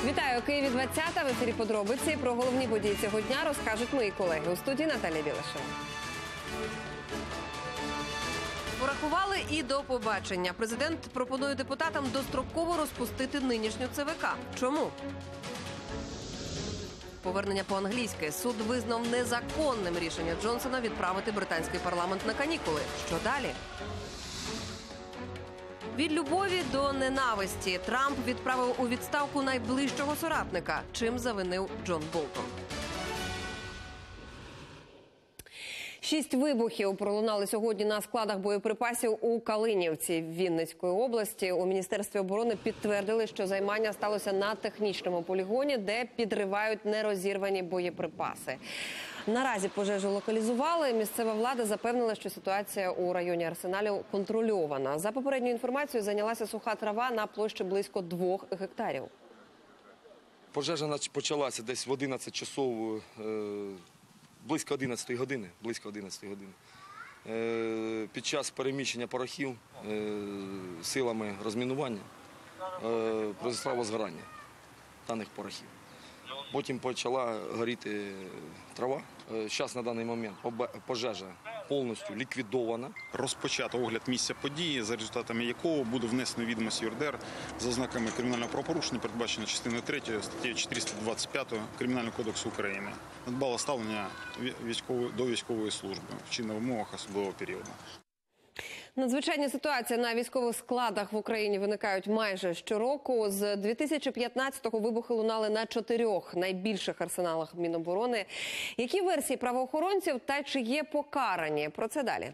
Вітаю, Києві 20-та, в ефірі «Подробиці». Про головні події цього дня розкажуть мої колеги. У студії Наталія Білашева. Порахували і до побачення. Президент пропонує депутатам достроково розпустити нинішню ЦВК. Чому? Повернення по-англійськи. Суд визнав незаконним рішення Джонсона відправити британський парламент на канікули. Що далі? Від любові до ненависті Трамп відправив у відставку найближчого соратника. Чим завинив Джон Болтон? 6 вибухів пролунали сьогодні на складах боєприпасів у Калинівці Вінницької області. У Міністерстві оборони підтвердили, що займання сталося на технічному полігоні, де підривають нерозірвані боєприпаси. Наразі пожежу локалізували. Місцева влада запевнила, що ситуація у районі арсеналів контрольована. За попередньою інформацією, зайнялася суха трава на площі близько 2 гектарів. Пожежа почалася десь в 11 часов, близько 11 години. Під час переміщення порохів силами розмінування произошло возгорання даних порохів. Потім почала горіти трава. Зараз на даний момент пожежа повністю ліквідована. Розпочато огляд місця події, за результатами якого буде внесено відомості ЄРДР за ознаками кримінального правопорушення, передбачено частиною 3 статтею 425 Кримінального кодексу України. Надбало ставлення до військової служби в чинних умовах особливого періоду. Надзвичайні ситуації на військових складах в Україні виникають майже щороку. З 2015-го вибухи лунали на 4 найбільших арсеналах Міноборони. Які версії правоохоронців та чи є покарані? Про це далі.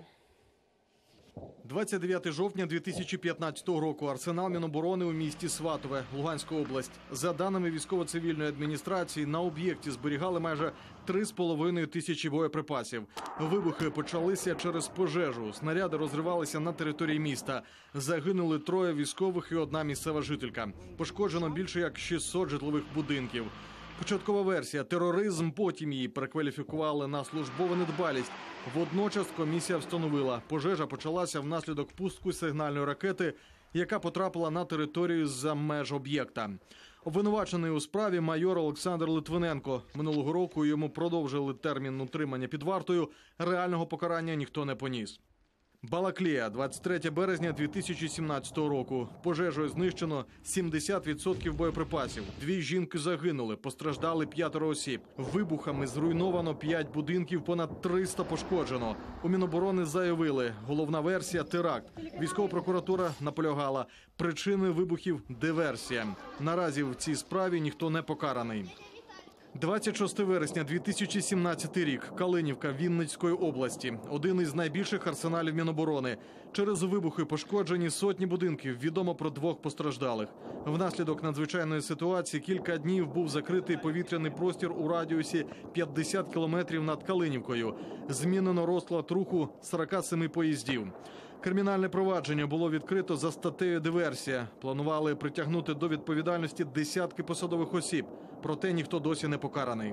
29 жовтня 2015 року. Арсенал Міноборони у місті Сватове, Луганська область. За даними військово-цивільної адміністрації, на об'єкті зберігали майже 3,5 тисячі боєприпасів. Вибухи почалися через пожежу. Снаряди розривалися на території міста. Загинули 3 військових і 1 місцева жителька. Пошкоджено більше як 600 житлових будинків. Початкова версія – тероризм, потім її перекваліфікували на службову недбалість. Водночас комісія встановила – пожежа почалася внаслідок пуску сигнальної ракети, яка потрапила на територію за меж об'єкта. Обвинувачений у справі майор Олександр Литвиненко. Минулого року йому продовжили термін утримання під вартою. Реального покарання ніхто не поніс. Балаклія, 23 березня 2017 року. Пожежею знищено 70% боєприпасів. 2 жінки загинули, постраждали 5 осіб. Вибухами зруйновано 5 будинків, понад 300 пошкоджено. У Міноборони заявили, головна версія – теракт. Військова прокуратура наполягала, причини вибухів – диверсія. Наразі в цій справі ніхто не покараний. 26 вересня 2017 рік. Калинівка Вінницької області. Один із найбільших арсеналів Міноборони. Через вибухи пошкоджені сотні будинків. Відомо про 2 постраждалих. Внаслідок надзвичайної ситуації кілька днів був закритий повітряний простір у радіусі 50 кілометрів над Калинівкою. Змінено розклад руху 47 поїздів. Кримінальне провадження було відкрито за статтею «Диверсія». Планували притягнути до відповідальності десятки посадових осіб. Проте ніхто досі не покараний.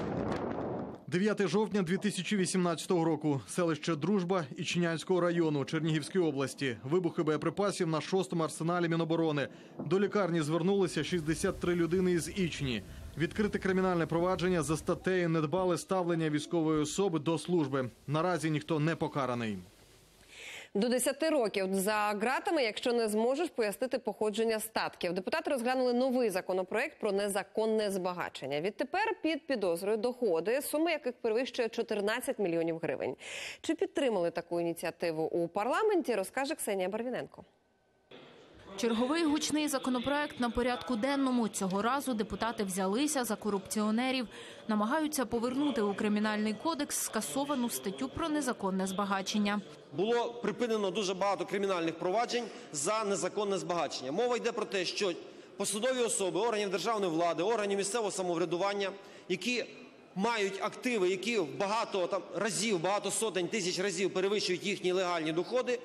9 жовтня 2018 року. Селище Дружба Ічнянського району Чернігівської області. Вибухи боєприпасів на 6-му арсеналі Міноборони. До лікарні звернулися 63 людини із Ічні. Відкрите кримінальне провадження за статтею «Недбале ставлення військової особи до служби». Наразі ніхто не покараний. До 10 років за ґратами, якщо не зможеш пояснити походження статків. Депутати розглянули новий законопроект про незаконне збагачення. Відтепер під підозрою доходи, суми яких перевищує 14 мільйонів гривень. Чи підтримали таку ініціативу у парламенті, розкаже Ксенія Барвіненко. Черговий гучний законопроект на порядку денному. Цього разу депутати взялися за корупціонерів. Намагаються повернути у Кримінальний кодекс скасовану статтю про незаконне збагачення. Було припинено дуже багато кримінальних проваджень за незаконне збагачення. Мова йде про те, що посадові особи органів державної влади, органів місцевого самоврядування, які мають активи, які багато сотень тисяч разів перевищують їхні легальні доходи,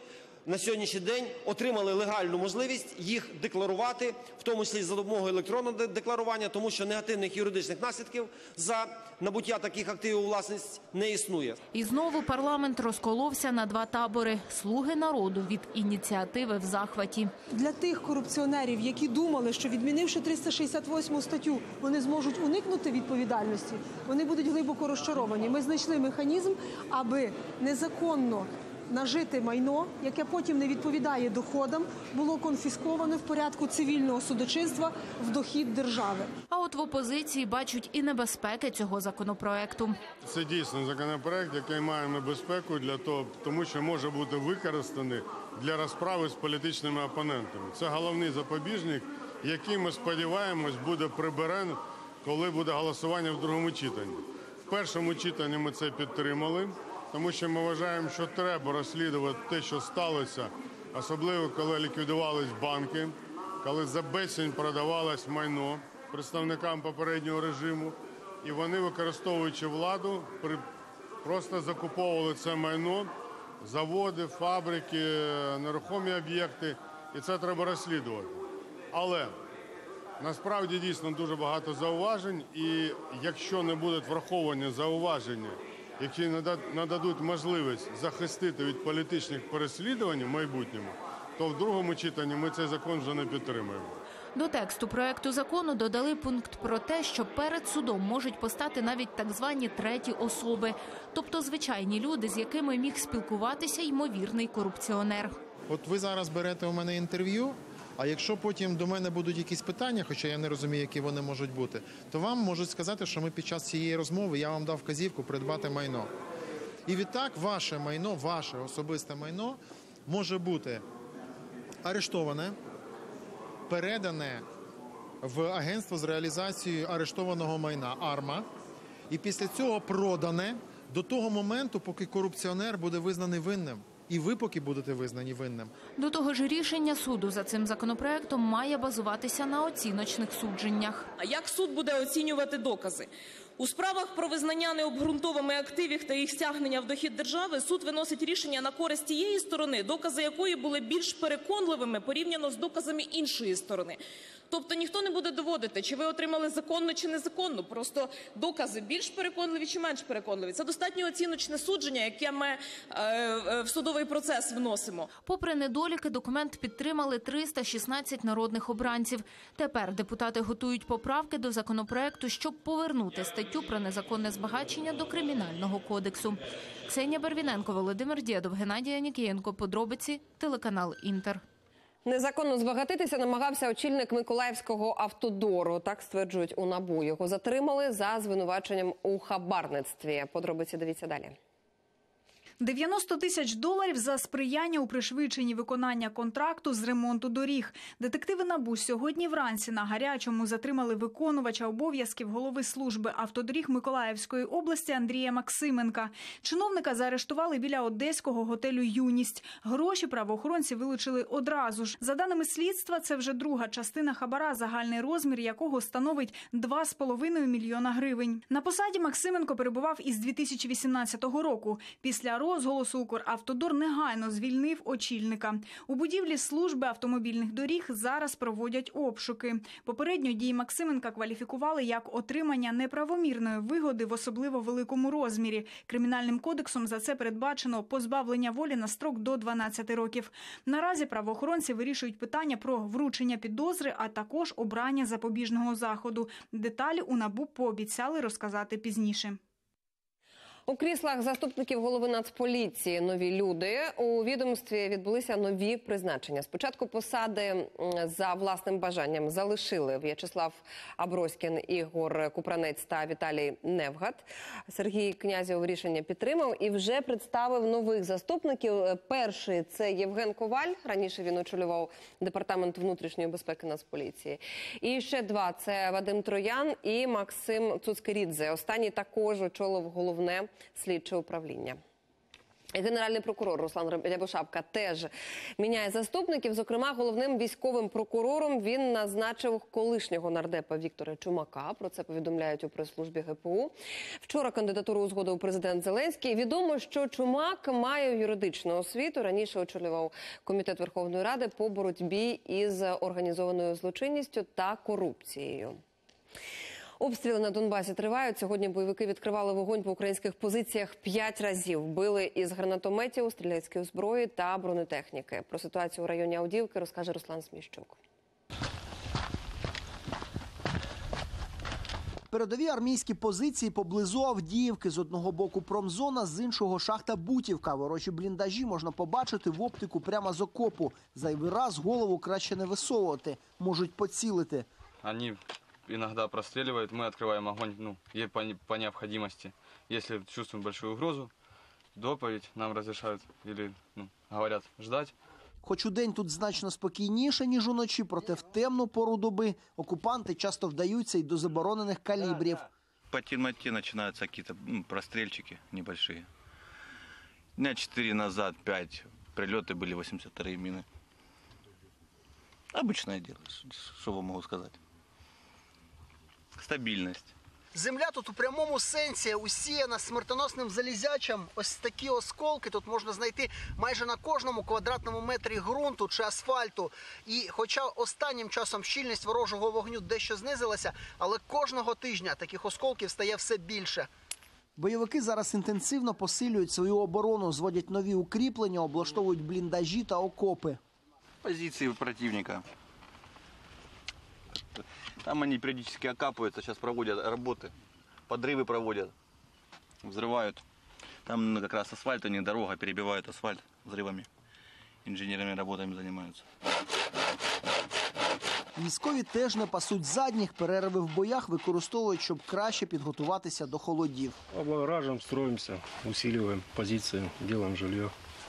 на сьогоднішній день отримали легальну можливість їх декларувати, в тому числі за допомогою електронного декларування, тому що негативних юридичних наслідків за набуття таких активів у власність не існує. І знову парламент розколовся на два табори. Слуги народу від ініціативи в захваті. Для тих корупціонерів, які думали, що відмінивши 368 статтю, вони зможуть уникнути відповідальності, вони будуть глибоко розчаровані. Ми знайшли механізм, аби незаконно нажите майно, яке потім не відповідає доходам, було конфісковане в порядку цивільного судочинства в дохід держави. А от в опозиції бачать і небезпеки цього законопроекту. Це дійсно законопроект, який має небезпеку тому що може бути використаний для розправи з політичними опонентами. Це головний запобіжник, який, ми сподіваємось, буде приберений, коли буде голосування в другому читанні. В першому читанні ми це підтримали, тому що ми вважаємо, що треба розслідувати те, що сталося, особливо коли ліквідувались банки, коли за безцінь продавалось майно представникам попереднього режиму, і вони, використовуючи владу, просто закуповували це майно, заводи, фабрики, нерухомі об'єкти, і це треба розслідувати. Але насправді дійсно дуже багато зауважень, і якщо не будуть враховані зауваження, які нададуть можливість захистити від політичних переслідувань в майбутньому, то в другому читанні ми цей закон вже не підтримуємо. До тексту проекту закону додали пункт про те, що перед судом можуть постати навіть так звані треті особи, тобто звичайні люди, з якими міг спілкуватися ймовірний корупціонер. От ви зараз берете у мене інтерв'ю, а якщо потім до мене будуть якісь питання, хоча я не розумію, які вони можуть бути, то вам можуть сказати, що ми під час цієї розмови, я вам дав вказівку придбати майно. І відтак ваше майно, ваше особисте майно може бути арештоване, передане в агентство з реалізацією арештованого майна «Арма», і після цього продане до того моменту, поки корупціонер буде визнаний винним. І ви поки будете визнані винним. До того ж, рішення суду за цим законопроектом має базуватися на оціночних судженнях. А як суд буде оцінювати докази? У справах про визнання необґрунтованими активів та їх стягнення в дохід держави суд виносить рішення на користь тієї сторони, докази якої були більш переконливими порівняно з доказами іншої сторони. Тобто ніхто не буде доводити, чи ви отримали законно чи незаконно, просто докази більш переконливі чи менш переконливі. Це достатньо оціночне судження, яке ми в судовий процес вносимо. Попри недоліки, документ підтримали 316 народних обранців. Тепер депутати готують поправки до законопроекту, щоб повернути статтю про незаконне збагачення до Кримінального кодексу. Ксенія Барвіненко, Володимир Дєдов, Геннадій Анікієнко. Подробиці, телеканал «Інтер». Незаконно збагатитися намагався очільник Миколаївського автодору. Так стверджують у НАБУ. Його затримали за звинуваченням у хабарництві. Подробиці дивіться далі. $90 тисяч за сприяння у пришвидшенні виконання контракту з ремонту доріг. Детективи НАБУ сьогодні вранці на гарячому затримали виконувача обов'язків голови служби автодоріг Миколаївської області Андрія Максименка. Чиновника заарештували біля одеського готелю «Юність». Гроші правоохоронці вилучили одразу ж. За даними слідства, це вже друга частина хабара, загальний розмір якого становить 2,5 мільйона гривень. На посаді Максименко перебував із 2018 року. Після розголосу Укравтодор негайно звільнив очільника. У будівлі служби автомобільних доріг зараз проводять обшуки. Попередньо дії Максименка кваліфікували як отримання неправомірної вигоди в особливо великому розмірі. Кримінальним кодексом за це передбачено позбавлення волі на строк до 12 років. Наразі правоохоронці вирішують питання про вручення підозри, а також обрання запобіжного заходу. Деталі у НАБУ пообіцяли розказати пізніше. У кріслах заступників голови Нацполіції нові люди. У відомстві відбулися нові призначення. Спочатку посади за власним бажанням залишили В'ячеслав Аброськін, Ігор Купранець та Віталій Невгат. Сергій Князєв рішення підтримав і вже представив нових заступників. Перший – це Євген Коваль. Раніше він очолював Департамент внутрішньої безпеки Нацполіції. І ще два – це Вадим Троян і Максим Цуцкерідзе. Останній також очолив головне слідче управління. Генеральний прокурор Руслан Рябошапка теж міняє заступників. Зокрема, головним військовим прокурором він назначив колишнього нардепа Віктора Чумака. Про це повідомляють у прес-службі ГПУ. Вчора кандидатуру узгодив президент Зеленський. Відомо, що Чумак має юридичну освіту. Раніше очолював Комітет Верховної Ради по боротьбі із організованою злочинністю та корупцією. Обстріли на Донбасі тривають. Сьогодні бойовики відкривали вогонь по українських позиціях 5 разів. Били із гранатометів, стрілецької зброї та бронетехніки. Про ситуацію у районі Авдіївки розкаже Руслан Сміщук. Передові армійські позиції поблизу Авдіївки. З одного боку промзона, з іншого шахта Бутівка. Ворожі бліндажі можна побачити в оптику прямо з окопу. Зайвий раз голову краще не висовувати. Можуть поцілити. Иногда простреливают, мы открываем огонь по необходимости. Если чувствуем большую угрозу, доповедь нам разрешают или говорят ждать. Хоч удень тут значно спокійніше, ніж уночі, проте в темну пору доби окупанти часто вдаються й до заборонених калібрів. По темноте начинаются какие-то прострельчики небольшие. Дня 4 назад 5 прилеты были, 82 мины. Обычное дело, что вам могу сказать. Стабільність. Земля тут у прямому сенсі усіяна смертоносним залізячем. Ось такі осколки тут можна знайти майже на кожному квадратному метрі ґрунту чи асфальту. І хоча останнім часом щільність ворожого вогню дещо знизилася, але кожного тижня таких осколків стає все більше. Бойовики зараз інтенсивно посилюють свою оборону, зводять нові укріплення, облаштовують бліндажі та окопи. Позиції противника. Там они периодически окапываются, сейчас проводят работы, подрывы проводят, взрывают. Там как раз асфальт, а не дорога, перебивают асфальт взрывами. Инженерными работами занимаются. Військові теж не пасуть задніх, перерви в боях використовують, щоб краще підготуватися до холодів. Облагораживаем, строимся, усиливаем позиции, делаем жилье.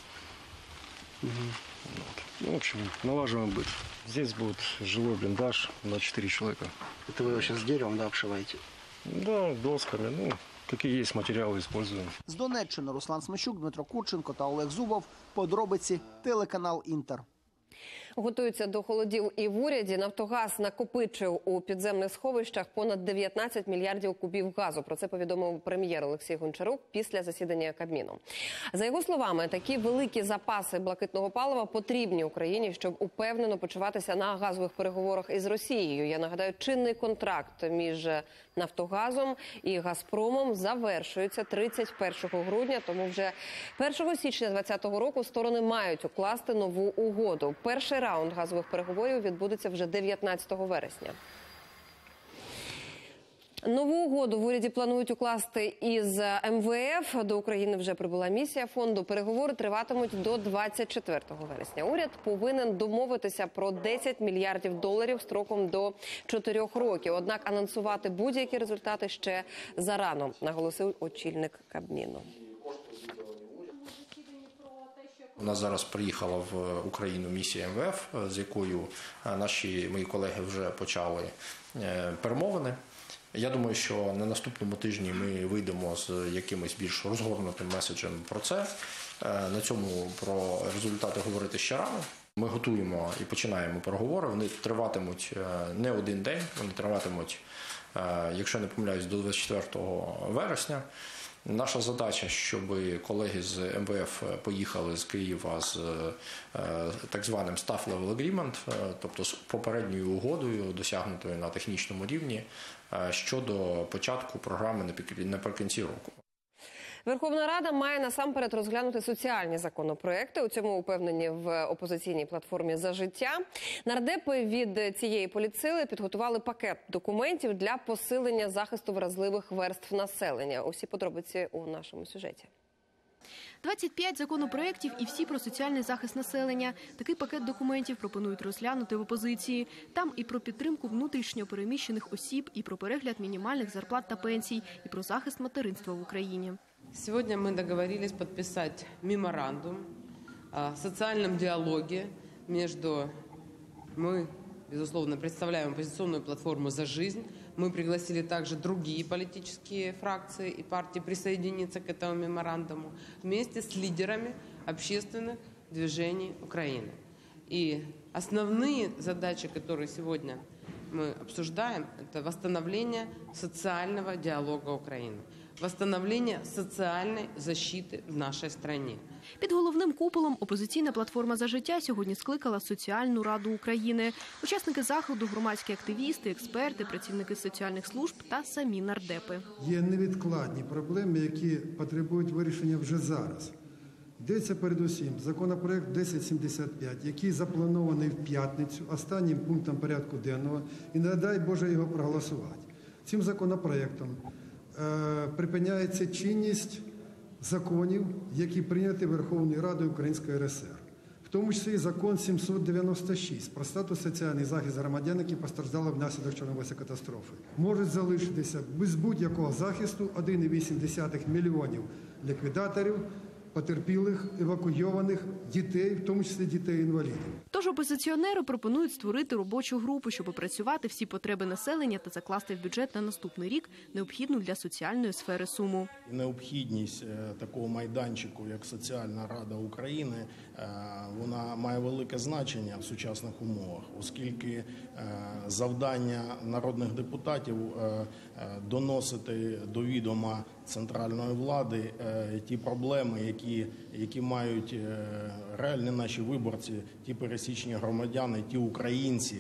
В общем, налаживаем быт. Здесь будет жилой блиндаж на 4 человека. Это вы сейчас деревом, да, обшиваете? Да, досками, какие есть материалы используем. З Донеччини Руслан Смещук, Дмитро Курченко та Олег Зубов. Подробиці телеканал Інтер. Готуються до холодів і в уряді. Нафтогаз накопичив у підземних сховищах понад 19 мільярдів кубів газу. Про це повідомив прем'єр Олексій Гончарук після засідання Кабміну. За його словами, такі великі запаси блакитного палива потрібні Україні, щоб упевнено почуватися на газових переговорах із Росією. Я нагадаю, чинний контракт між Нафтогазом і Газпромом завершується 31 грудня, тому вже 1 січня 2020 року сторони мають укласти нову угоду. Перший раунд газових переговорів відбудеться вже 19 вересня. Нову угоду в уряді планують укласти із МВФ. До України вже прибула місія фонду. Переговори триватимуть до 24 вересня. Уряд повинен домовитися про 10 мільярдів доларів строком до 4 років. Однак анонсувати будь-які результати ще зарано, наголосив очільник Кабміну. У нас зараз приїхала в Україну місія МВФ, з якою мої колеги вже почали перемовини. Я думаю, що на наступному тижні ми вийдемо з якимось більш розгорнутим меседжем про це. На цьому про результати говорити ще рано. Ми готуємо і починаємо переговори. Вони триватимуть не один день, вони триватимуть, якщо не помиляюсь, до 24 вересня. Наша задача, щоб колеги з МВФ поїхали з Києва з так званим Staff Level Agreement, тобто з попередньою угодою, досягнутою на технічному рівні, щодо початку програми наприкінці року. Верховна Рада має насамперед розглянути соціальні законопроекти. У цьому упевнені в опозиційній платформі «За життя». Нардепи від цієї політсили підготували пакет документів для посилення захисту вразливих верств населення. Усі подробиці у нашому сюжеті. 25 законопроєктів і всі про соціальний захист населення. Такий пакет документів пропонують розглянути в опозиції. Там і про підтримку внутрішньо переміщених осіб, і про перегляд мінімальних зарплат та пенсій, і про захист материнства в Україні. Сегодня мы договорились подписать меморандум о социальном диалоге между, мы, безусловно, представляем оппозиционную платформу «За жизнь», Мы пригласили также другие политические фракции и партии присоединиться к этому меморандуму вместе с лидерами общественных движений Украины. И основные задачи, которые сегодня мы обсуждаем, это восстановление социального диалога Украины, восстановление социальной защиты в нашей стране. Під головним куполом опозиційна платформа «За життя» сьогодні скликала Соціальну раду України. Учасники заходу – громадські активісти, експерти, працівники соціальних служб та самі нардепи. Є невідкладні проблеми, які потребують вирішення вже зараз. Йдеться передусім законопроект 1075, який запланований в п'ятницю останнім пунктом порядку денного, і не дай Боже його проголосувати. Цим законопроектом припиняється чинність законів, які прийняті Верховною Радою Української РСР. В тому числі закон 796 про статус соціальний захист громадян, які постраждали внаслідок Чорнобильської катастрофи. Можуть залишитися без будь-якого захисту 1,8 мільйонів ліквідаторів, потерпілих, евакуйованих дітей, в тому числі дітей-інвалідів. Тож опозиціонери пропонують створити робочу групу, щоб опрацювати всі потреби населення та закласти в бюджет на наступний рік необхідну для соціальної сфери суму. Необхідність такого майданчику, як Соціальна Рада України, вона має велике значення в сучасних умовах, оскільки завдання народних депутатів доносити до відома центральної влади ті проблеми, які мають реальні наші виборці, ті пересічні громадяни, ті українці,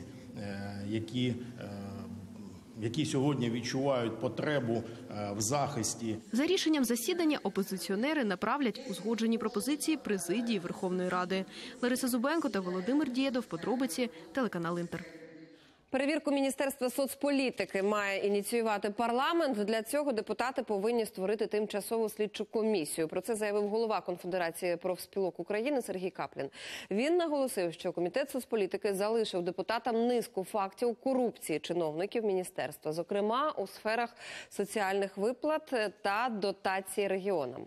які сьогодні відчувають потребу в захисті. За рішенням засідання опозиціонери направлять узгоджені пропозиції президії Верховної Ради. Лариса Зубенко та Володимир Дєдов. Подробиці, телеканал «Інтер». Перевірку Міністерства соцполітики має ініціювати парламент. Для цього депутати повинні створити тимчасову слідчу комісію. Про це заявив голова Конфедерації профспілок України Сергій Каплін. Він наголосив, що Комітет соцполітики залишив депутатам низку фактів корупції чиновників міністерства, зокрема у сферах соціальних виплат та дотацій регіонам.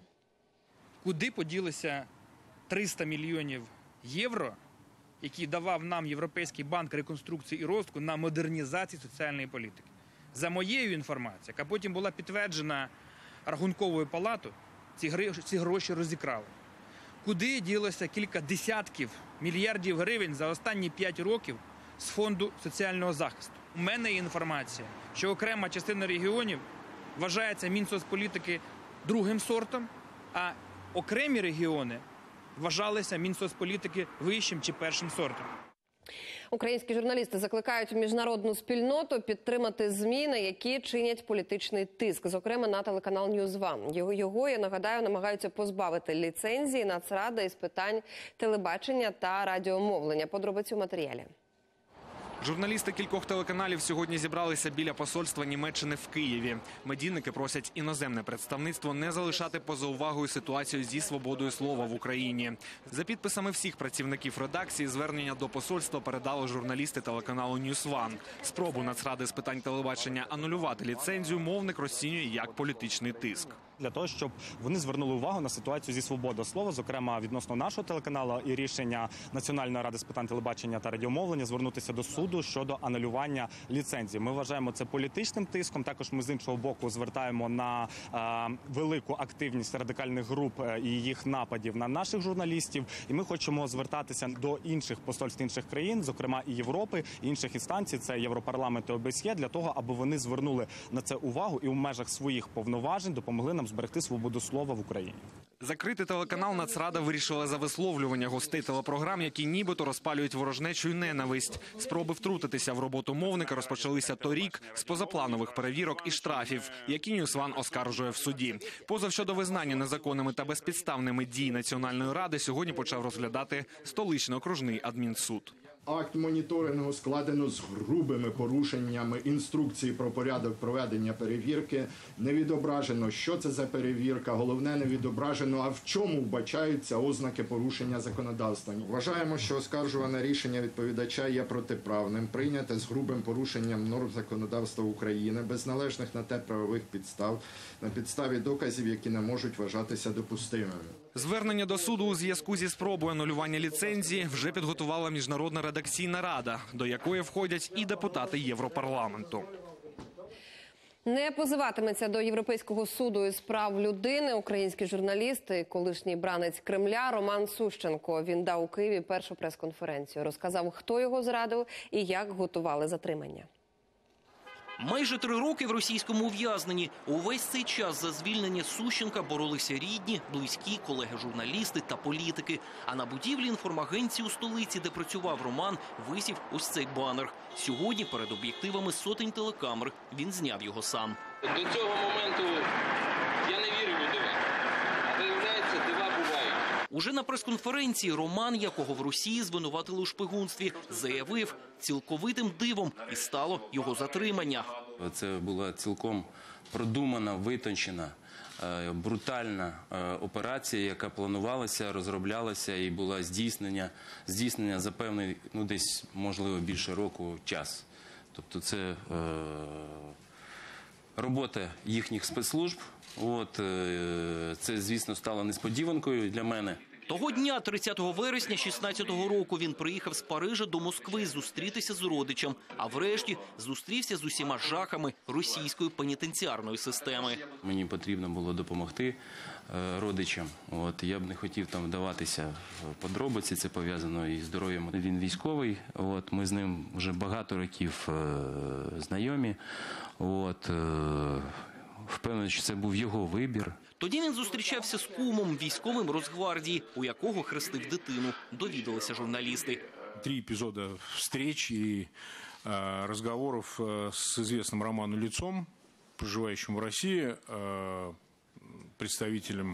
Куди поділися 300 мільйонів євро, який давав нам Європейський банк реконструкції і розвитку на модернізацію соціальної політики? За моєю інформацією, яка потім була підтверджена Рахунковою палатою, ці гроші розікрали. Куди ділося кілька десятків мільярдів гривень за останні 5 років з фонду соціального захисту? У мене є інформація, що окрема частина регіонів вважається Мінсоцполітики другим сортом, а окремі регіони вважалися Мінсоцполітики вищим чи першим сортом. Українські журналісти закликають міжнародну спільноту підтримати зміни, які чинять політичний тиск, зокрема на телеканал NewsOne. Його, я нагадаю, намагаються позбавити ліцензії Нацрада із питань телебачення та радіомовлення. Подробиці у матеріалі. Журналісти кількох телеканалів сьогодні зібралися біля посольства Німеччини в Києві. Медійники просять іноземне представництво не залишати поза увагою ситуацію зі свободою слова в Україні. За підписами всіх працівників редакції звернення до посольства передали журналісти телеканалу NewsOne. Спробу Нацради з питань телебачення анулювати ліцензію мовник розцінює як політичний тиск. Для того, щоб вони звернули увагу на ситуацію зі свободою слова, зокрема відносно нашого телеканалу і рішення Національної ради з питань телебачення та радіомовлення звернутися до суду щодо анулювання ліцензії. Ми вважаємо це політичним тиском. Також ми з іншого боку звертаємо на велику активність радикальних груп і їх нападів на наших журналістів. І ми хочемо звертатися до інших посольств інших країн, зокрема і Європи, і інших інстанцій, це Європарламент і ОБСЄ, для того, аби вони звернули на це увагу і в межах своїх повноважень допомогли нам зберегти свободу слова в Україні. Закрити телеканал Нацрада вирішила за висловлювання гостей телепрограм, які нібито розпалюють ворожнечу і ненависть. Спроби втрутитися в роботу мовника розпочалися торік з позапланових перевірок і штрафів, які NewsOne оскаржує в суді. Позов щодо визнання незаконними та безпідставними дій Національної ради сьогодні почав розглядати столичний окружний адмінсуд. Акт моніторингу складено з грубими порушеннями інструкції про порядок проведення перевірки. Не відображено, що це за перевірка, головне, не відображено, а в чому вбачаються ознаки порушення законодавства. Вважаємо, що оскаржуване рішення відповідача є протиправним, прийняте з грубим порушенням норм законодавства України, без належних на те правових підстав, на підставі доказів, які не можуть вважатися допустимими. Звернення до суду у зв'язку зі спробою анулювання ліцензії вже підготувала Міжнародна редакційна рада, до якої входять і депутати Європарламенту. Не позиватиметься до Європейського суду із прав людини український журналіст і колишній бранець Кремля Роман Сущенко. Він дав у Києві першу прес-конференцію. Розказав, хто його зрадив і як готували затримання. Майже 3 роки в російському ув'язненні. Увесь цей час за звільнення Сущенка боролися рідні, близькі, колеги-журналісти та політики. А на будівлі інформагенції у столиці, де працював Роман, висів ось цей банер. Сьогодні перед об'єктивами сотень телекамер він зняв його сам. До цього моменту я не вірив у дива. А виявляється, дива бувають. Уже на прес-конференції Роман, якого в Росії звинуватили у шпигунстві, заявив цілковитим дивом і стало його затримання. Це була цілком продумана, витончена, брутальна операція, яка планувалася, розроблялася і була здійснення за певний, десь, можливо, більше року час. Тобто це робота їхніх спецслужб. Це, звісно, стало несподіванкою для мене. Того дня, 30 вересня 16-го року, він приїхав з Парижа до Москви зустрітися з родичем, а врешті зустрівся з усіма жахами російської пенітенціарної системи. Мені потрібно було допомогти родичам. Я б не хотів там вдаватися в подробиці, це пов'язано із здоров'ям. Він військовий, ми з ним вже багато років знайомі. Впевнений, що це був його вибір. Тоді він зустрічався з кумом, військовим Росгвардії, у якого хрестив дитину, довідалися журналісти. 3 эпизода встреч и разговоров с известным Роману Лицом, проживающим в России, представителем,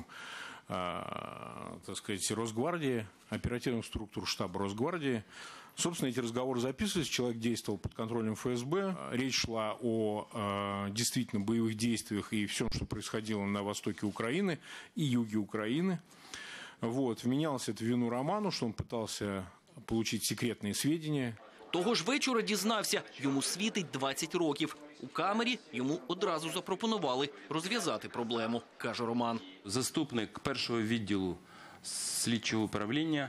так сказать, Росгвардии, оперативных структур штаба Росгвардии. Собственно, эти разговоры записывались, человек действовал под контролем ФСБ. Речь шла о действительно боевых действиях и всем, что происходило на востоке Украины и юге Украины. Вменялось это в вину Роману, что он пытался получить секретные сведения. Того ж вечора дізнався, йому світить 20 років. У камері йому одразу запропонували розв'язати проблему, каже Роман. Заступник першого відділу слідчого управління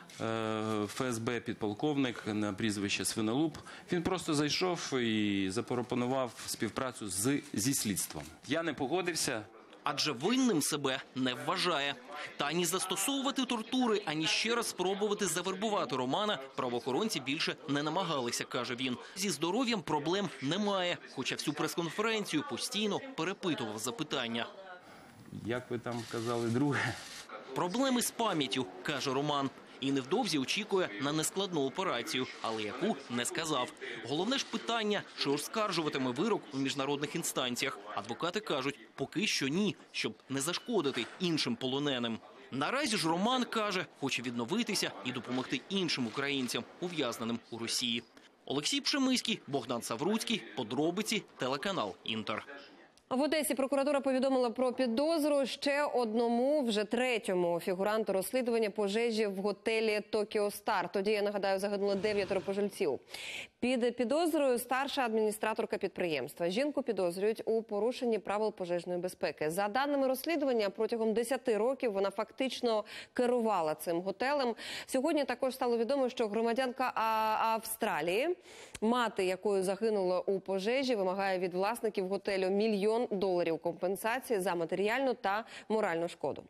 ФСБ, підполковник на прізвище Свинолуб. Він просто зайшов і запропонував співпрацю зі слідством. Я не погодився. Адже винним себе не вважає. Та ані застосовувати тортури, ані ще раз спробувати завербувати Романа правоохоронці більше не намагалися, каже він. Зі здоров'ям проблем немає, хоча всю прес-конференцію постійно перепитував запитання. Як ви там казали, друге? Проблеми з пам'яттю, каже Роман. І невдовзі очікує на нескладну операцію, але яку не сказав. Головне ж питання, чи оскаржуватиме вирок у міжнародних інстанціях. Адвокати кажуть, поки що ні, щоб не зашкодити іншим полоненим. Наразі ж Роман, каже, хоче відновитися і допомогти іншим українцям, ув'язненим у Росії. Олексій Пшемиський, Богдан Савруцький, подробиці, телеканал «Інтер». В Одесі прокуратура повідомила про підозру ще одному, вже третьому фігуранту розслідування пожежі в готелі «Токіо Стар». Тоді, я нагадаю, загинуло 9 пожильців. Під підозрою старша адміністраторка підприємства. Жінку підозрюють у порушенні правил пожежної безпеки. За даними розслідування, протягом 10 років вона фактично керувала цим готелем. Сьогодні також стало відомо, що громадянка Австралії, мати якої загинула у пожежі, вимагає від власників готелю $1 мільйон компенсації за матеріальну та моральну шкоду.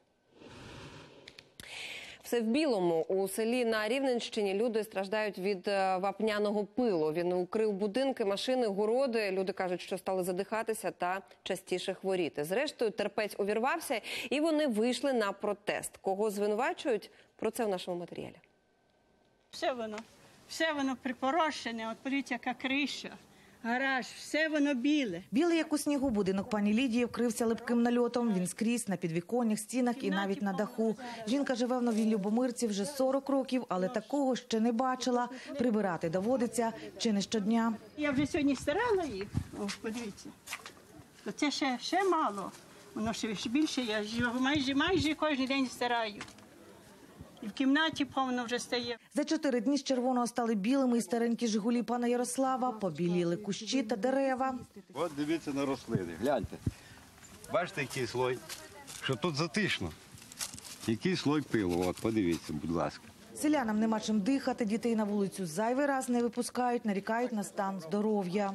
Все в білому. У селі на Рівненщині люди страждають від вапняного пилу. Він укрив будинки, машини, городи. Люди кажуть, що стали задихатися та частіше хворіти. Зрештою, терпець увірвався і вони вийшли на протест. Кого звинувачують? Про це в нашому матеріалі. Все воно припорошене. От подивіться, яка криша. Гараж, все воно біле. Білий, як у снігу, будинок пані Лідії вкрився липким нальотом. Він скрізь, на підвіконнях, стінах і навіть на даху. Жінка живе в Новій Любомирці вже 40 років, але такого ще не бачила. Прибирати доводиться чи не щодня. Я вже сьогодні стирала їх. Ось, подивіться. Це ще мало. Воно ще більше. Я майже кожен день стираю. І в кімнаті повно вже стає. За 4 дні з червоного стали білими і старенькі «Жигулі» пана Ярослава, побіліли кущі та дерева. От дивіться на рослини, гляньте. Бачите, який слой? Що тут затишно. Який слой пилу, от подивіться, будь ласка. Селянам нема чим дихати, дітей на вулицю зайвий раз не випускають, нарікають на стан здоров'я.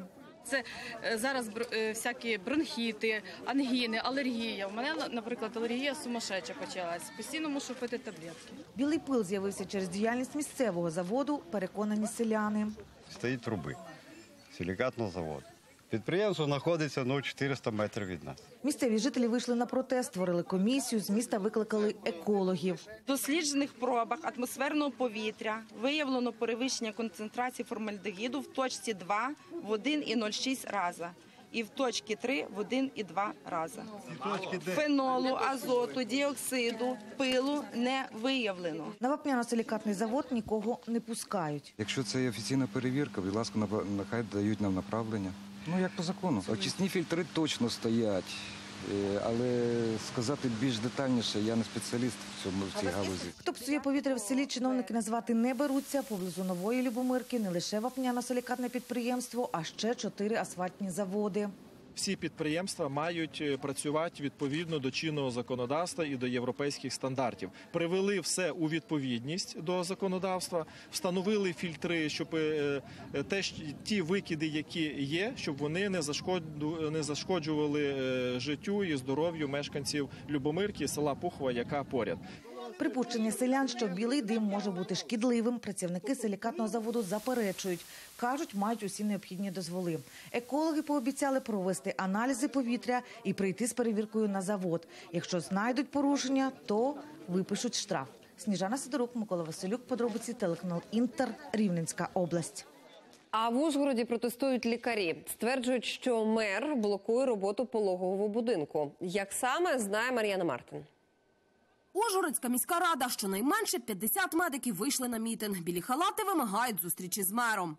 Це зараз всякі бронхіти, ангіни, алергія. У мене, наприклад, алергія сумасшедша почалась. Постійно мушу пити таблетки. Білий пил з'явився через діяльність місцевого заводу, переконані селяни. Стоїть труби силікатного заводу. Підприємство знаходиться 400 метрів від нас. Місцеві жителі вийшли на протест, створили комісію, з міста викликали екологів. В досліджених пробах атмосферного повітря виявлено перевищення концентрації формальдегіду в точці 2 в 1,06 рази і в точці 3 в 1,2 рази. Фенолу, азоту, діоксиду, пилу не виявлено. На вапняно-силікатний завод нікого не пускають. Якщо це є офіційна перевірка, будь ласка, нехай дають нам направлення. Ну, як по закону. Очисні фільтри точно стоять, але сказати більш детальніше, я не спеціаліст в цій галузі. Хто псує повітря в селі, чиновники назвати не беруться. Поблизу Нової Любомирки не лише вапняно-силікатне підприємство, а ще 4 асфальтні заводи. Всі підприємства мають працювати відповідно до чинного законодавства і до європейських стандартів. Привели все у відповідність до законодавства, встановили фільтри, щоб ті викиди, які є, щоб вони не зашкоджували життю і здоров'ю мешканців Любомирки, села Пухова, яка поряд. Припущення селян, що білий дим може бути шкідливим, працівники силікатного заводу заперечують. Кажуть, мають усі необхідні дозволи. Екологи пообіцяли провести аналізи повітря і прийти з перевіркою на завод. Якщо знайдуть порушення, то випишуть штраф. Сніжана Сидорук, Микола Василюк, подробиці, телеканал Інтер, Рівненська область. А в Ужгороді протестують лікарі. Стверджують, що мер блокує роботу пологового будинку. Як саме, знає Мар'яна Мартин. Ужгородська міська рада. Щонайменше 50 медиків вийшли на мітинг. Білі халати вимагають зустрічі з мером.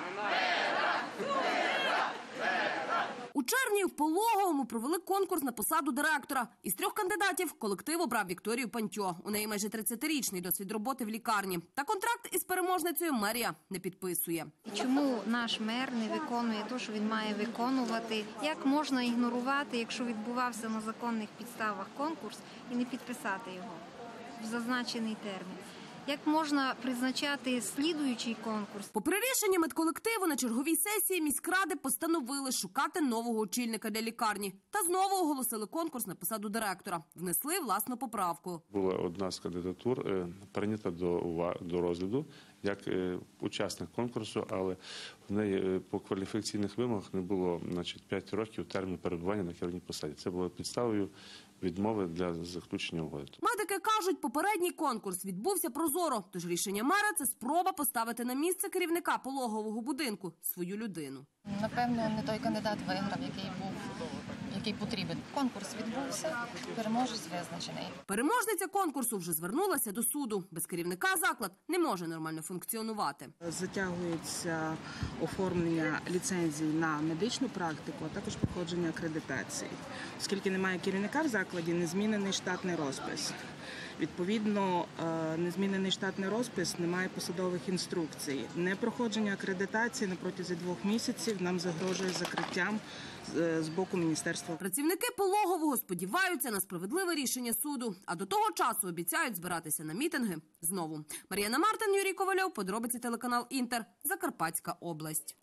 У червні в Пологовому провели конкурс на посаду директора. Із 3 кандидатів колектив обрав Вікторію Пантьо. У неї майже 30-річний досвід роботи в лікарні. Та контракт із переможницею мерія не підписує. Чому наш мер не виконує те, що він має виконувати? Як можна ігнорувати, якщо відбувався на законних підставах конкурс, і не підписати його в зазначений термін? Як можна призначати слідуючий конкурс? Попри рішення медколективу, на черговій сесії міськради постановили шукати нового очільника для лікарні. Та знову оголосили конкурс на посаду директора. Внесли власну поправку. Була одна з кандидатур прийнята до розгляду як учасник конкурсу, але в неї по кваліфікаційних вимогах не було 5 років терміну перебування на керівній посаді. Це було підставою відмови для заключення угоди. Медики кажуть, попередній конкурс відбувся прозоро, тож рішення мера – це спроба поставити на місце керівника пологового будинку свою людину. Напевно, не той кандидат виграв, який потрібен. Конкурс відбувся, переможець визначений. Переможниця конкурсу вже звернулася до суду. Без керівника заклад не може нормально функціонувати. Затягується оформлення ліцензій на медичну практику, а також проходження акредитації. Оскільки немає керівника в закладі, не змінений штатний розпис. Відповідно, незмінений штатний розпис, немає посадових інструкцій. Непроходження акредитації на протязі 2 місяців нам загрожує закриттям з боку міністерства. Працівники пологового сподіваються на справедливе рішення суду, а до того часу обіцяють збиратися на мітинги знову. Мар'яна Мартин, Юрій Ковальов, подробиці телеканал Інтер, Закарпатська область.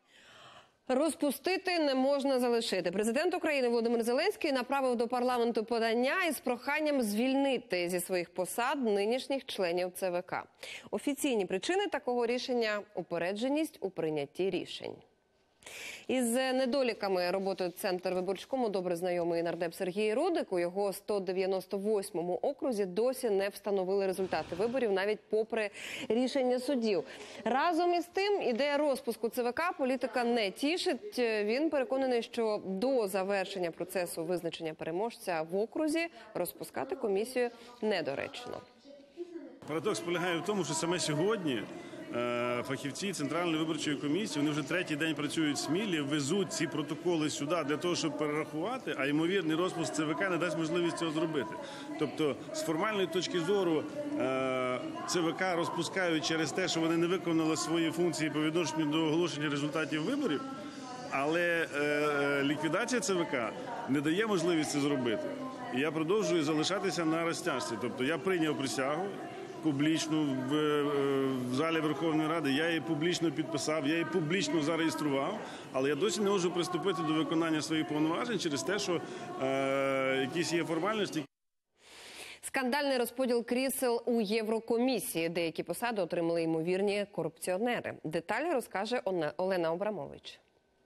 Розпустити не можна залишити. Президент України Володимир Зеленський направив до парламенту подання із проханням звільнити зі своїх посад нинішніх членів ЦВК. Офіційні причини такого рішення – упередженість у прийнятті рішень. Із недоліками роботи Центрвиборчкому добре знайомий нардеп Сергій Рудик. У його 198-му окрузі досі не встановили результати виборів, навіть попри рішення суддів. Разом із тим, ідея розпуску ЦВК політика не тішить. Він переконаний, що до завершення процесу визначення переможця в окрузі розпускати комісію недоречно. Парадокс полягає в тому, що саме сьогодні фахівці Центральної виборчої комісії, вони вже 3-й день працюють в Смілі, везуть ці протоколи сюди для того, щоб перерахувати, а ймовірний розпуск ЦВК не дасть можливість цього зробити. Тобто, з формальної точки зору, ЦВК розпускають через те, що вони не виконали свої функції по відношенню до оголошення результатів виборів, але ліквідація ЦВК не дає можливість це зробити. І я продовжую залишатися на розтяжці. Тобто, я прийняв присягу, публічно в залі Верховної Ради, я її публічно підписав, я її публічно зареєстрував, але я досі не можу приступити до виконання своїх повноважень через те, що якісь є формальності. Скандальний розподіл крісел у Єврокомісії. Деякі посади отримали ймовірні корупціонери. Деталі розкаже Олена Абрамович.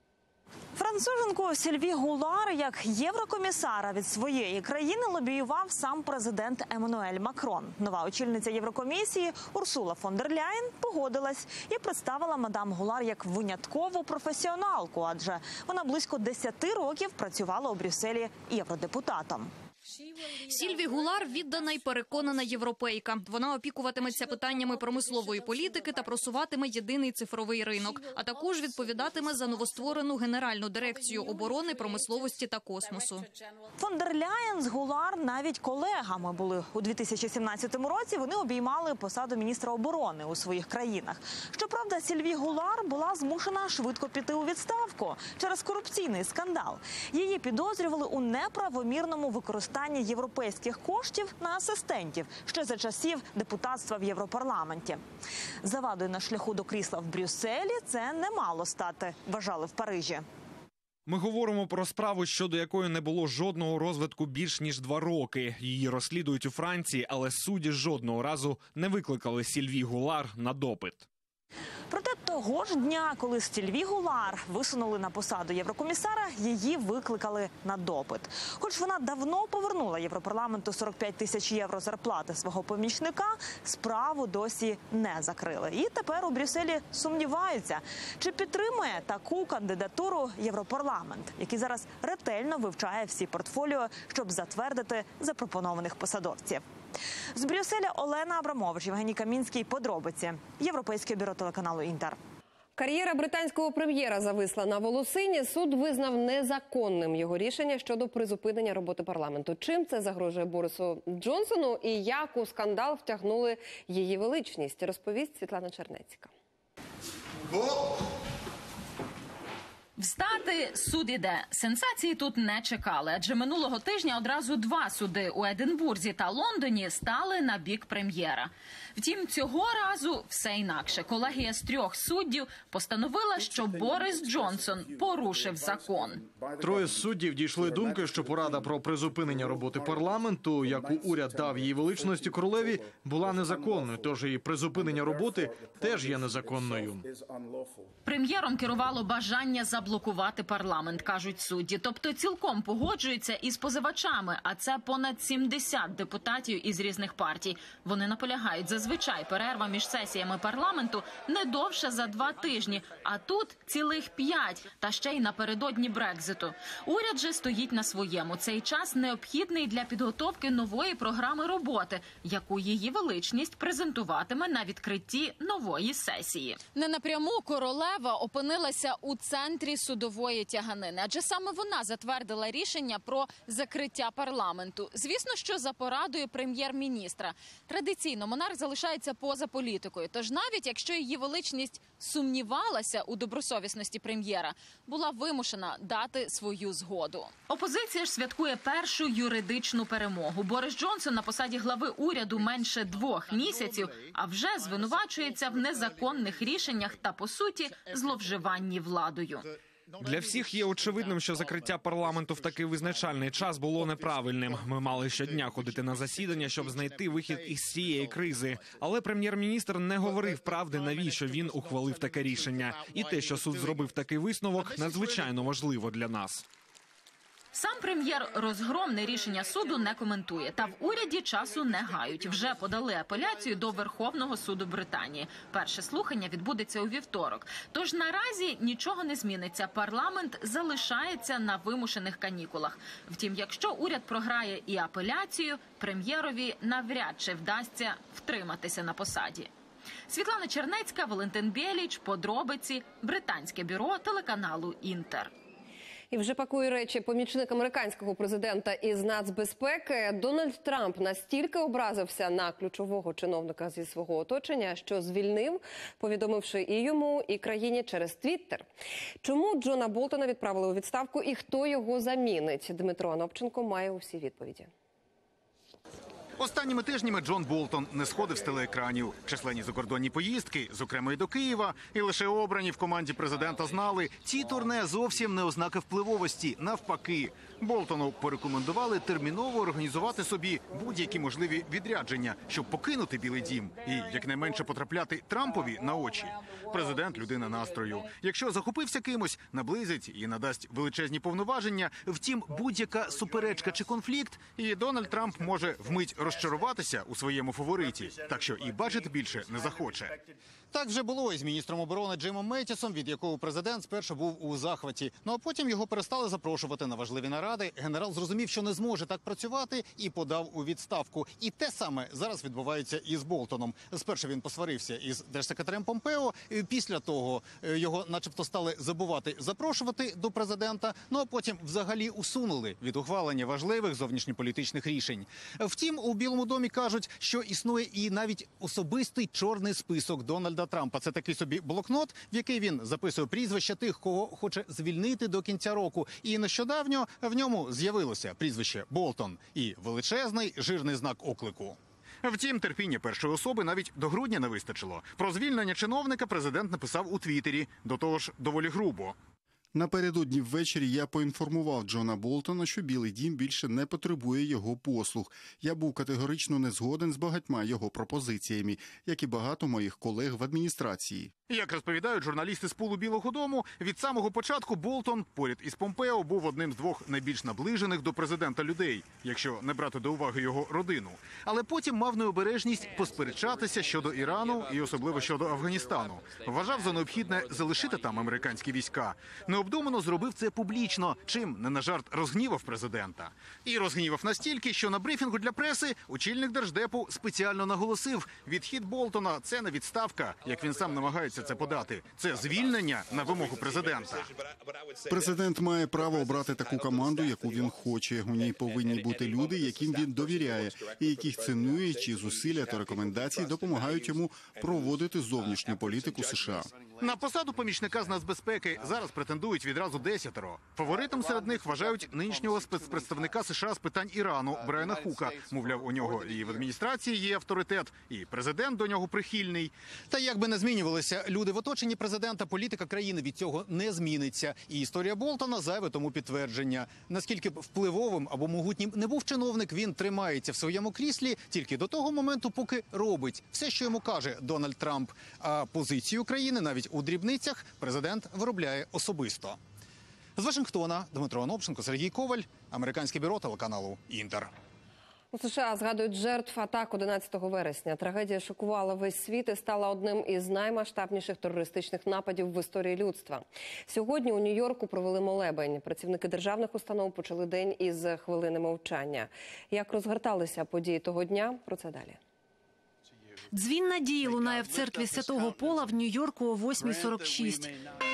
Француженку Сільві Гулар як єврокомісара від своєї країни лобіював сам президент Еммануель Макрон. Нова очільниця Єврокомісії Урсула фон дер Ляєн погодилась і представила мадам Гулар як виняткову професіоналку, адже вона близько 10 років працювала у Брюсселі євродепутатом. Сільві Гулар – віддана й переконана європейка. Вона опікуватиметься питаннями промислової політики та просуватиме єдиний цифровий ринок, а також відповідатиме за новостворену Генеральну дирекцію оборони, промисловості та космосу. Фон дер Ляєн з Гулар навіть колегами були. У 2017 році вони обіймали посаду міністра оборони у своїх країнах. Щоправда, Сільві Гулар була змушена швидко піти у відставку через корупційний скандал. Її підозрювали у неправомірному використанні європейських коштів на асистентів ще за часів депутатства в Європарламенті. Завадою на шляху до крісла в Брюсселі це не мало стати, вважали в Парижі. Ми говоримо про справу, щодо якої не було жодного розвитку більш ніж 2 роки. Її розслідують у Франції, але судді жодного разу не викликали Сільві Гулар на допит. Проте того ж дня, коли Сільві Гулар висунули на посаду єврокомісара, її викликали на допит. Хоч вона давно повернула Європарламенту 45 тисяч євро зарплати свого помічника, справу досі не закрили. І тепер у Брюсселі сумніваються, чи підтримує таку кандидатуру Європарламент, який зараз ретельно вивчає всі портфоліо, щоб затвердити запропонованих посадовців. З Брюсселя Олена Абрамович, Євгеній Камінський. Подробиці. Європейське бюро телеканалу «Інтер». Кар'єра британського прем'єра зависла на волосині. Суд визнав незаконним його рішення щодо призупинення роботи парламенту. Чим це загрожує Борису Джонсону і як у скандал втягнули її величність, розповість Світлана Чернецька. Встати, суд іде. Сенсації тут не чекали, адже минулого тижня одразу 2 суди у Единбурзі та Лондоні стали на бік прем'єра. Втім, цього разу все інакше. Колегія з 3 суддів постановила, що Борис Джонсон порушив закон. 3 суддів дійшли думки, що порада про призупинення роботи парламенту, яку уряд дав її величності королеві, була незаконною, тож і призупинення роботи теж є незаконною. Прем'єром керувало бажання заблокувати парламент, кажуть судді. Тобто цілком погоджуються із позивачами, а це понад 70 депутатів із різних партій. Вони наполягають, зазвичай перерва між сесіями парламенту не довше за 2 тижні, а тут цілих 5, та ще й напередодні Брекзиту. Уряд же стоїть на своєму. Цей час необхідний для підготовки нової програми роботи, яку її величність презентуватиме на відкритті нової сесії. Не напряму королева опинилася у центрі судової тяганини, адже саме вона затвердила рішення про закриття парламенту. Звісно, що за порадою прем'єр-міністра. Традиційно монарх залишається поза політикою, тож навіть якщо її величність сумнівалася у добросовісності прем'єра, була вимушена дати свою згоду. Опозиція ж святкує першу юридичну перемогу. Борис Джонсон на посаді глави уряду менше 2 місяців, а вже звинувачується в незаконних рішеннях та, по суті, зловживанні владою. Для всіх є очевидним, що закриття парламенту в такий визначальний час було неправильним. Ми мали щодня ходити на засідання, щоб знайти вихід із цієї кризи. Але прем'єр-міністр не говорив правди, навіщо він ухвалив таке рішення. І те, що суд зробив такий висновок, надзвичайно важливо для нас. Сам прем'єр розгромне рішення суду не коментує. Та в уряді часу не гають. Вже подали апеляцію до Верховного суду Британії. Перше слухання відбудеться у вівторок. Тож наразі нічого не зміниться. Парламент залишається на вимушених канікулах. Втім, якщо уряд програє і апеляцію, прем'єрові навряд чи вдасться втриматися на посаді. Світлана Чернецька, Валентин Бєліч, подробиці, британське бюро телеканалу «Інтер». І вже пакує речі помічник американського президента із нацбезпеки. Дональд Трамп настільки образився на ключового чиновника зі свого оточення, що звільнив, повідомивши і йому, і країні через Твіттер. Чому Джона Болтона відправили у відставку і хто його замінить? Дмитро Анопченко має усі відповіді. Останніми тижнями Джон Болтон не сходив з телеекранів. Численні закордонні поїздки, зокрема і до Києва, і лише обрані в команді президента знали, ці турне зовсім не ознаки впливовості. Навпаки, Болтону порекомендували терміново організувати собі будь-які можливі відрядження, щоб покинути Білий дім і якнайменше потрапляти Трампові на очі. Президент – людина настрою. Якщо захопився кимось, наблизить і надасть величезні повноваження. Втім, будь-яка суперечка чи конфлікт, і Дональд Трамп може вмить розчаруватися у своєму фавориті, так що і бачити більше не захоче. Так вже було із міністром оборони Джимом Меттісом, від якого президент спершу був у захваті. Ну а потім його перестали запрошувати на важливі наради. Генерал зрозумів, що не зможе так працювати і подав у відставку. І те саме зараз відбувається із Болтоном. Спершу він посварився із держсекретарем Помпео, після того його начебто стали забувати запрошувати до президента, ну а потім взагалі усунули від ухвалення важливих зовнішньополітичних рішень. Втім, у Білому домі кажуть, що існує і навіть особистий чорний список Дональда Трампа. Це такий собі блокнот, в який він записує прізвища тих, кого хоче звільнити до кінця року. І нещодавно в ньому з'явилося прізвище Болтон і величезний жирний знак оклику. Втім, терпіння першої особи навіть до грудня не вистачило. Про звільнення чиновника президент написав у Твіттері, до того ж доволі грубо. Напередодні ввечері я поінформував Джона Болтона, що Білий дім більше не потребує його послуг. Я був категорично не згоден з багатьма його пропозиціями, як і багато моїх колег в адміністрації. Як розповідають журналісти з пулу Білого дому, від самого початку Болтон поряд із Помпео був одним з двох найбільш наближених до президента людей, якщо не брати до уваги його родину. Але потім мав необережність посперечатися щодо Ірану і особливо щодо Афганістану. Вважав за необхідне залишити там американські війська. Необдумано зробив це публічно, чим не на жарт розгнівав президента. І розгнівав настільки, що на брифінгу для преси очільник Держдепу спеціально наголосив: відхід Болтона – це не відставка, як він сам намагається це подати. Це звільнення на вимогу президента. Президент має право обрати таку команду, яку він хоче. У ній повинні бути люди, яким він довіряє, і яких цінує, чиї зусилля та рекомендації допомагають йому проводити зовнішню політику США. На посаду помічника з нацбезпеки зараз претендують відразу 10. Фаворитом серед них вважають нинішнього спецпредставника США з питань Ірану Брайана Хука. Мовляв, у нього і в адміністрації є авторитет, і президент до нього прихильний. Та як би не змінювалися люди в оточенні президента, політика країни від цього не зміниться. І історія Болтона зайве тому підтвердження. Наскільки б впливовим або могутнім не був чиновник, він тримається в своєму кріслі тільки до того моменту, поки робить все, що йому каже Дональд Трамп. А позицію країни навіть у дрібницях президент виробляє особисто. З Вашингтона Дмитро Анопченко, Сергій Коваль, американське бюро телеканалу «Інтер». У США згадують жертв атак 11 вересня. Трагедія шокувала весь світ і стала одним із наймасштабніших терористичних нападів в історії людства. Сьогодні у Нью-Йорку провели молебень. Працівники державних установ почали день із хвилини мовчання. Як розгорталися події того дня? Про це далі. Дзвін надії лунає в церкві Святого Пола в Нью-Йорку о 8:46.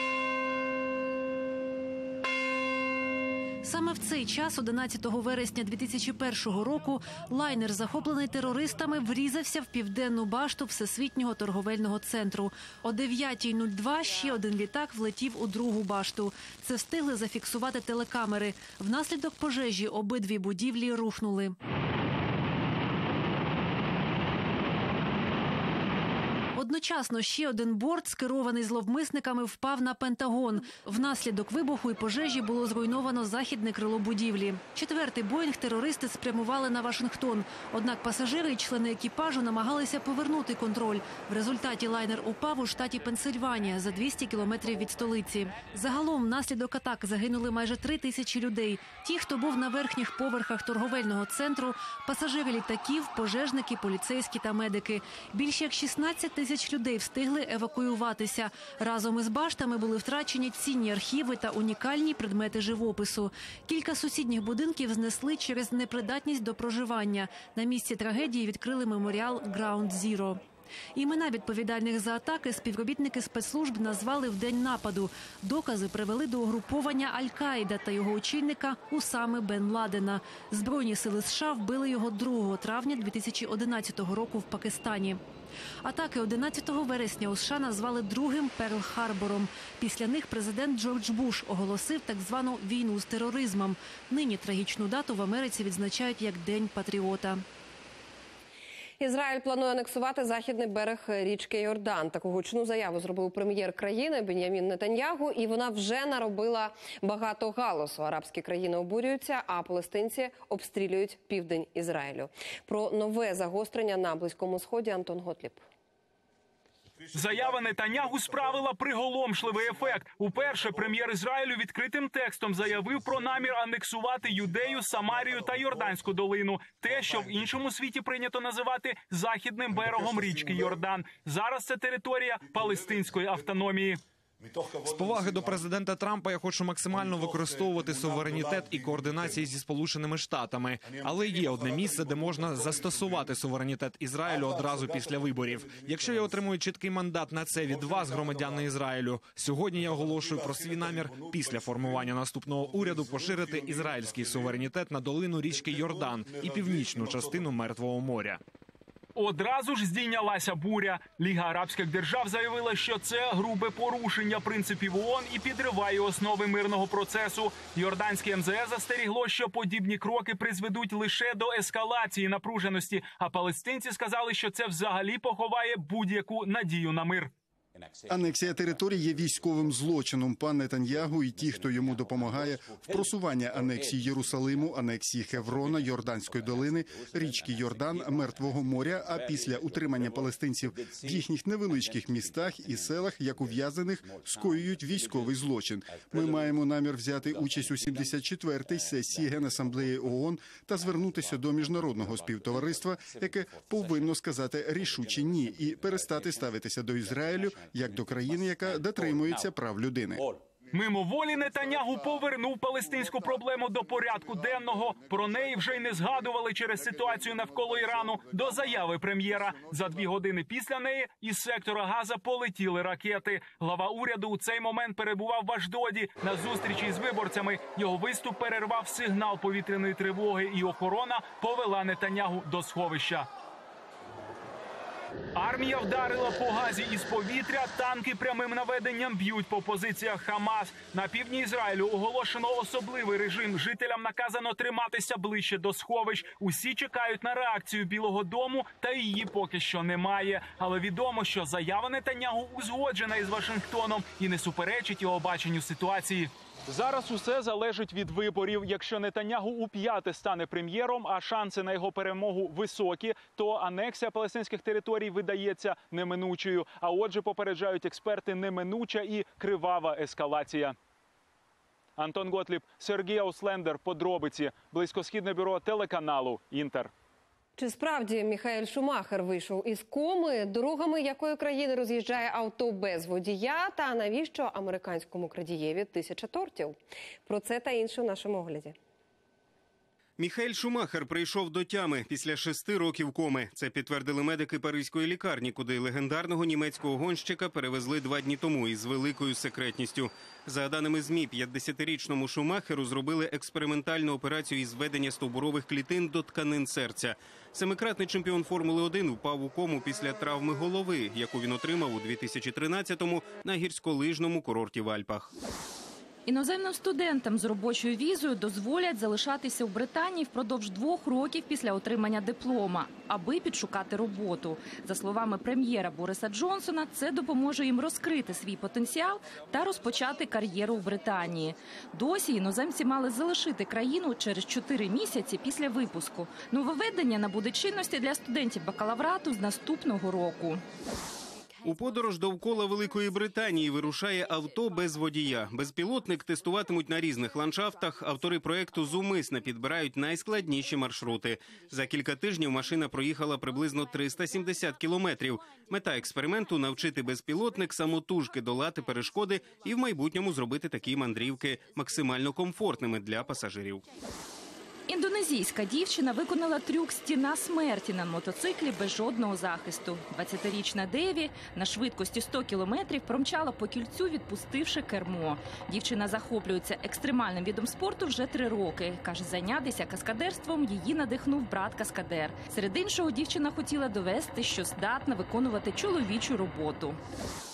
Саме в цей час, 11 вересня 2001 року, лайнер, захоплений терористами, врізався в південну башту Всесвітнього торговельного центру. О 9:02 ще один літак влетів у другу башту. Це встигли зафіксувати телекамери. Внаслідок пожежі обидві будівлі рухнули. Одночасно ще один борт, скерований зловмисниками, впав на Пентагон. Внаслідок вибуху і пожежі було зруйновано західне крило будівлі. Четвертий Боїнг терористи спрямували на Вашингтон. Однак пасажири і члени екіпажу намагалися повернути контроль. В результаті лайнер упав у штаті Пенсильванія за 200 кілометрів від столиці. Загалом внаслідок атак загинули майже 3000 людей. Ті, хто був на верхніх поверхах торговельного центру, пасажири літаків, пожежники, поліцейські та медики. Більше як 16 тисяч людей встигли евакуюватися. Разом із баштами були втрачені цінні архіви та унікальні предмети живопису. Кілька сусідніх будинків знесли через непридатність до проживання. На місці трагедії відкрили меморіал «Ground Zero». Імена відповідальних за атаки співробітники спецслужб назвали в день нападу. Докази привели до угруповання Аль-Каїда та його очільника Усами Бен Ладена. Збройні сили США вбили його 2 травня 2011 року в Пакистані. Атаки 11 вересня у США назвали другим Перл-Харбором. Після них президент Джордж Буш оголосив так звану війну з тероризмом. Нині трагічну дату в Америці відзначають як День патріота. Ізраїль планує анексувати західний берег річки Йордан. Таку гучну заяву зробив прем'єр країни Бен'ямін Нетаньягу, і вона вже наробила багато галасу. Арабські країни обурюються, а палестинці обстрілюють південь Ізраїлю. Про нове загострення на Близькому Сході Антон Готліб. Заява Нетаньягу справила приголомшливий ефект. Уперше прем'єр Ізраїлю відкритим текстом заявив про намір анексувати Юдею, Самарію та Йорданську долину. Те, що в іншому світі прийнято називати західним берегом річки Йордан. Зараз це територія палестинської автономії. З поваги до президента Трампа я хочу максимально використовувати суверенітет і координації зі Сполученими Штатами. Але є одне місце, де можна застосувати суверенітет Ізраїлю одразу після виборів. Якщо я отримую чіткий мандат на це від вас, громадяни Ізраїлю, сьогодні я оголошую про свій намір після формування наступного уряду поширити ізраїльський суверенітет на долину річки Йордан і північну частину Мертвого моря. Одразу ж здійнялася буря. Ліга арабських держав заявила, що це грубе порушення принципів ООН і підриває основи мирного процесу. Йорданське МЗС застерігло, що подібні кроки призведуть лише до ескалації напруженості, а палестинці сказали, що це взагалі поховає будь-яку надію на мир. Анексія територій є військовим злочином. Пан Нетаньягу і ті, хто йому допомагає в просуванні анексії Єрусалиму, анексії Хеврона, Йорданської долини, річки Йордан, Мертвого моря, а після утримання палестинців в їхніх невеличких містах і селах, як ув'язнених, скоюють військовий злочин. Ми маємо намір взяти участь у 74-й сесії Генасамблеї ООН та звернутися до міжнародного співтовариства, яке повинно сказати рішуче «ні» і перестати ставитися до Ізраїлю як до країни, яка дотримується прав людини. Мимоволі Нетаньягу повернув палестинську проблему до порядку денного. Про неї вже й не згадували через ситуацію навколо Ірану до заяви прем'єра. За 2 години після неї із сектора Газа полетіли ракети. Глава уряду у цей момент перебував в Ашдоді на зустрічі з виборцями. Його виступ перервав сигнал повітряної тривоги, і охорона повела Нетаньягу до сховища. Армія вдарила по Газі із повітря, танки прямим наведенням б'ють по позиціях Хамас. На півдні Ізраїлю оголошено особливий режим. Жителям наказано триматися ближче до сховищ. Усі чекають на реакцію Білого дому, та її поки що немає. Але відомо, що заява Нетаньягу узгоджена із Вашингтоном і не суперечить його баченню ситуації. Зараз усе залежить від виборів. Якщо Нетаньягу у 5-те стане прем'єром, а шанси на його перемогу високі, то анексія палестинських територій видається неминучою. А отже, попереджають експерти, неминуча і кривава ескалація. Антон Готліб, Сергій Ауслендер, подробиці. Близькосхідне бюро телеканалу «Інтер». Чи справді Міхаель Шумахер вийшов із коми? Дорогами якої країни роз'їжджає авто без водія? Та навіщо американському крадієві 1000 тортів? Про це та інше в нашому огляді. Міхаель Шумахер прийшов до тями після 6 років коми. Це підтвердили медики паризької лікарні, куди легендарного німецького гонщика перевезли 2 дні тому із великою секретністю. За даними ЗМІ, 50-річному Шумахеру зробили експериментальну операцію із введення стовбурових клітин до тканин серця. 7-кратний чемпіон Формули-1 впав у кому після травми голови, яку він отримав у 2013-му на гірськолижному курорті в Альпах. Іноземним студентам з робочою візою дозволять залишатися в Британії впродовж 2 років після отримання диплома, аби підшукати роботу. За словами прем'єра Бориса Джонсона, це допоможе їм розкрити свій потенціал та розпочати кар'єру в Британії. Досі іноземці мали залишити країну через 4 місяці після випуску. Нововведення набуде чинності для студентів бакалаврату з наступного року. У подорож довкола Великої Британії вирушає авто без водія. Безпілотник тестуватимуть на різних ландшафтах. Автори проєкту зумисно підбирають найскладніші маршрути. За кілька тижнів машина проїхала приблизно 370 кілометрів. Мета експерименту – навчити безпілотник самотужки долати перешкоди і в майбутньому зробити такі мандрівки максимально комфортними для пасажирів. Індонезійська дівчина виконала трюк «Стіна смерті» на мотоциклі без жодного захисту. 20-річна Деві на швидкості 100 кілометрів промчала по кільцю, відпустивши кермо. Дівчина захоплюється екстремальним видом спорту вже 3 роки. Каже, зайнятися каскадерством її надихнув брат-каскадер. Серед іншого, дівчина хотіла довести, що здатна виконувати чоловічу роботу.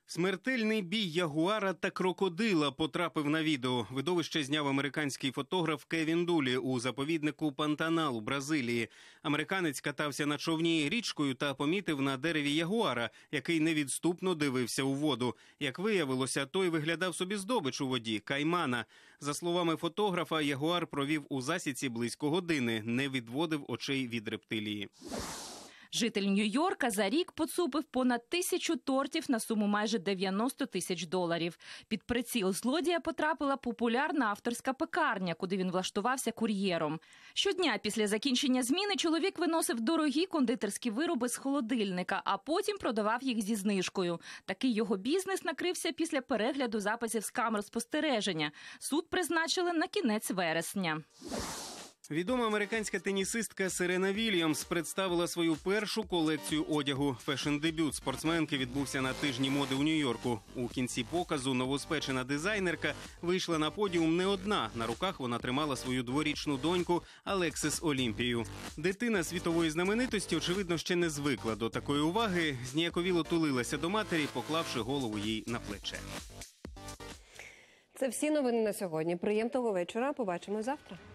Смертельний бій ягуара та крокодила потрапив на відео. Видовище зняв американський фотограф Кевін Дулі у заповіднику Пантанал у Бразилії. Американець катався на човні річкою та помітив на дереві ягуара, який невідступно дивився у воду. Як виявилося, той виглядав собі здобич у воді – каймана. За словами фотографа, ягуар провів у засідці близько години, не відводив очей від рептилії. Житель Нью-Йорка за рік поцупив понад 1000 тортів на суму майже $90 тисяч. Під приціл злодія потрапила популярна авторська пекарня, куди він влаштувався кур'єром. Щодня після закінчення зміни чоловік виносив дорогі кондитерські вироби з холодильника, а потім продавав їх зі знижкою. Такий його бізнес накрився після перегляду записів з камер спостереження. Суд призначили на кінець вересня. Відома американська тенісистка Серена Вільямс представила свою першу колекцію одягу. Фешн-дебют спортсменки відбувся на тижні моди у Нью-Йорку. У кінці показу новоспечена дизайнерка вийшла на подіум не одна. На руках вона тримала свою дворічну доньку Алексіс Олімпію. Дитина світової знаменитості, очевидно, ще не звикла до такої уваги. Зніяковіло тулилася до матері, поклавши голову їй на плече. Це всі новини на сьогодні. Приємного вечора. Побачимось завтра.